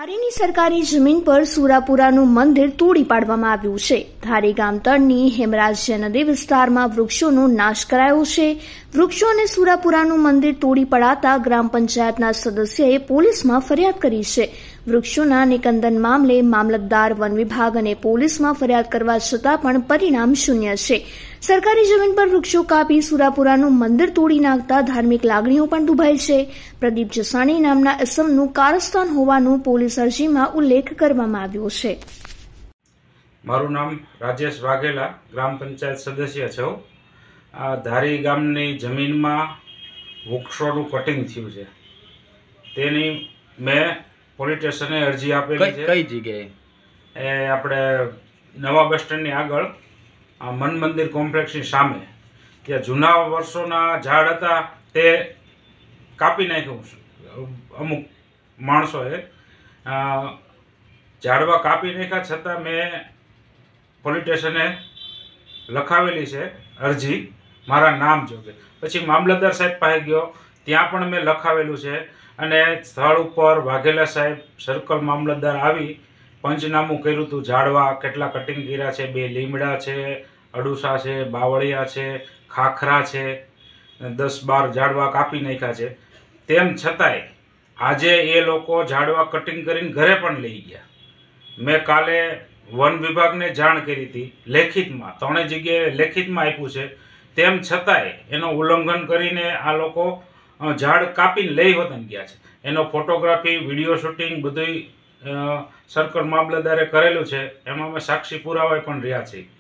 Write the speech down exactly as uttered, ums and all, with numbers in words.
ધારીની સરકારી જમીન પર સુરાપુરાનું મંદિર તોડી પાડવામાં આવ્યું છે। ધારી ગામ તળની હેમરાજ્ય નદી વિસ્તારમાં વૃક્ષોનો નાશ કરાયો છે। વૃક્ષો અને સુરાપુરાનું મંદિર તોડી પડાતા ગ્રામ પંચાયતના સદસ્યએ પોલીસમાં ફરિયાદ કરી છે। વૃક્ષોના નિકંદન મામલે મામલતદાર, વન વિભાગ અને પોલીસમાં ફરિયાદ કરવા છતાં પણ પરિણામ શૂન્ય છે। સરકારી જમીન પર વૃક્ષો કાપી સુરાપુરાનું મંદિર તોડી નાખતા ધાર્મિક લાગણીઓ પણ દુભાઈ છે। પ્રદીપ જસાણી નામના ઇસમનું કારસ્તાન હોવાનું પોલીસ અરજીમાં ઉલ્લેખ કરવામાં આવ્યો છે। મારું નામ રાજેશ વાઘેલા, ગ્રામ પંચાયત સદસ્ય છું। આ ધારી ગામની જમીનમાં વૃક્ષોનું કટિંગ થયું છે, તેની મેં પોલીસ સ્ટેશને અરજી આપેલી છે। કઈ જગ્યાએ? એ આપણે નવા બસ સ્ટેન્ડની આગળ મન મંદિર કોમ્પ્લેક્સની સામે, ત્યાં જૂના વર્ષોના ઝાડ હતા તે કાપી નાખ્યું અમુક માણસોએ। ઝાડવા કાપી નાખ્યા છતાં મેં પોલીસ સ્ટેશને લખાવેલી છે અરજી મારા નામ જોગે। પછી મામલતદાર સાહેબ પાસે ગયો, ત્યાં પણ મેં લખાવેલું છે અને સ્થળ ઉપર વાઘેલા સાહેબ સર્કલ મામલતદાર આવી પંચનામું કર્યું હતું। ઝાડવા કેટલા કટિંગ કર્યા છે, બે લીમડા છે, અડુસા છે, બાવળિયા છે, ખાખરા છે, દસ બાર ઝાડવા કાપી નાખ્યા છે। તેમ છતાંય આજે એ લોકો ઝાડવા કટિંગ કરીને ઘરે પણ લઈ ગયા। મેં કાલે વન વિભાગને જાણ કરી હતી લેખિતમાં, ત્રણેય જગ્યાએ લેખિતમાં આપ્યું છે। તેમ છતાંય એનો ઉલ્લંઘન કરીને આ લોકો ઝાડ કાપીને લઈ વતન ગયા છે। એનો ફોટોગ્રાફી, વિડીયો શૂટિંગ બધું સર્કલ મામલતદારે કરેલું છે, એમાં અમે સાક્ષી પુરાવા પણ રહ્યા છીએ।